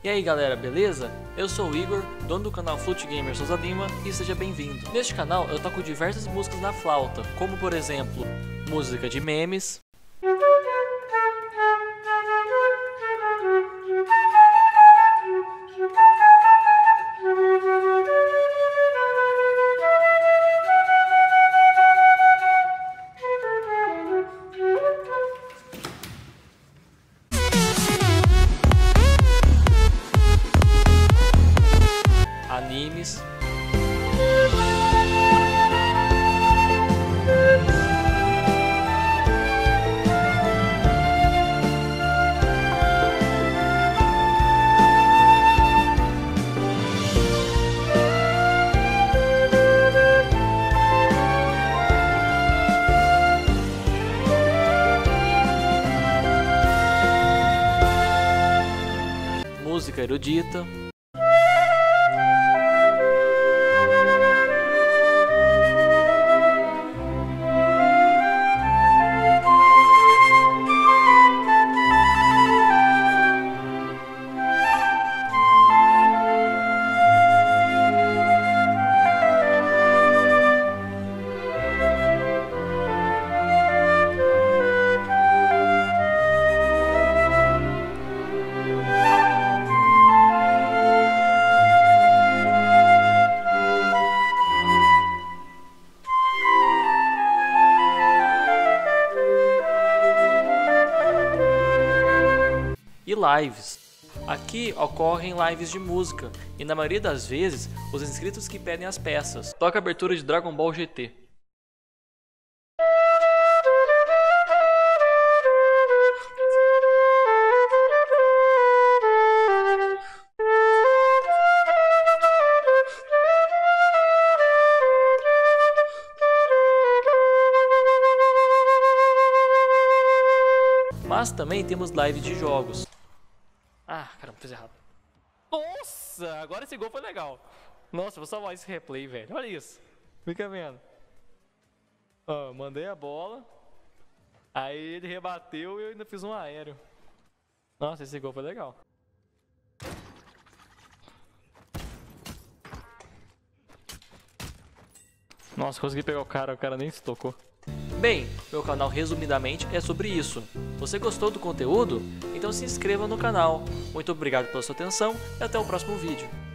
E aí galera, beleza? Eu sou o Igor, dono do canal Flute Gamer Souza Lima e seja bem-vindo. Neste canal eu toco diversas músicas na flauta, como por exemplo, música de memes, animes, música erudita, e lives. Aqui ocorrem lives de música e na maioria das vezes os inscritos que pedem as peças. Toca a abertura de Dragon Ball GT. Mas também temos live de jogos. Ah, caramba, fiz errado. Nossa, agora esse gol foi legal. Nossa, vou salvar esse replay, velho. Olha isso. Fica vendo. Ó, mandei a bola. Aí ele rebateu e eu ainda fiz um aéreo. Nossa, esse gol foi legal. Nossa, consegui pegar o cara nem se tocou. Bem, meu canal resumidamente é sobre isso. Você gostou do conteúdo? Então se inscreva no canal. Muito obrigado pela sua atenção e até o próximo vídeo.